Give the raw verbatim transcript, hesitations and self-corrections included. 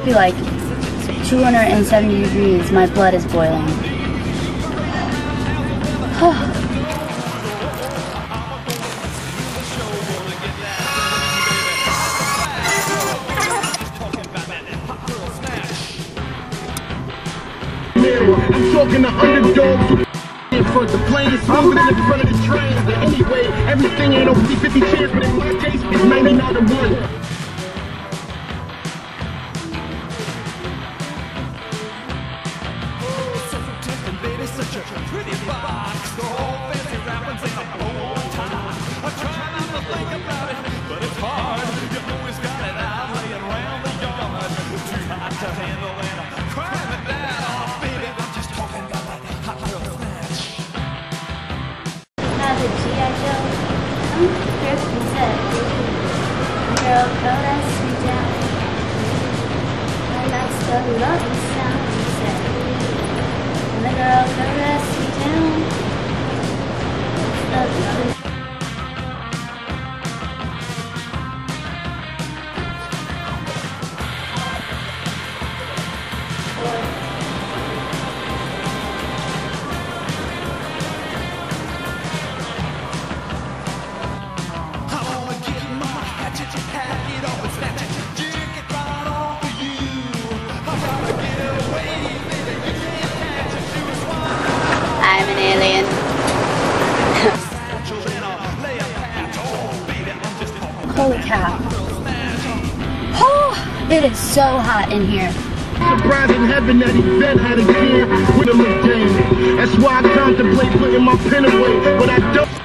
be like two hundred seventy degrees. My blood is boiling. I'm talking to underdogs who in front the plane is smoother than in front of the train. Anyway, everything ain't no fifty fifty chance, but in my case, it's ninety-nine to one. Such a pretty box. The whole fancy rapping's ain't a whole time. I try not to think about it, but it's hard. You always got it out laying around the yard. It's too hot to handle and I'm crying that off, baby. I'm just talking about that hot girl snatch. Now the G I Joe, I'm here's what he said. Girl, girl, that's me down. I like the loving sound, he said. And the girl caressed me down. The loving. I'm an alien. Holy cow. Oh, it is so hot in here. Surprised in heaven that he then had a kid with him again. That's why I contemplate putting my pen away, but I don't.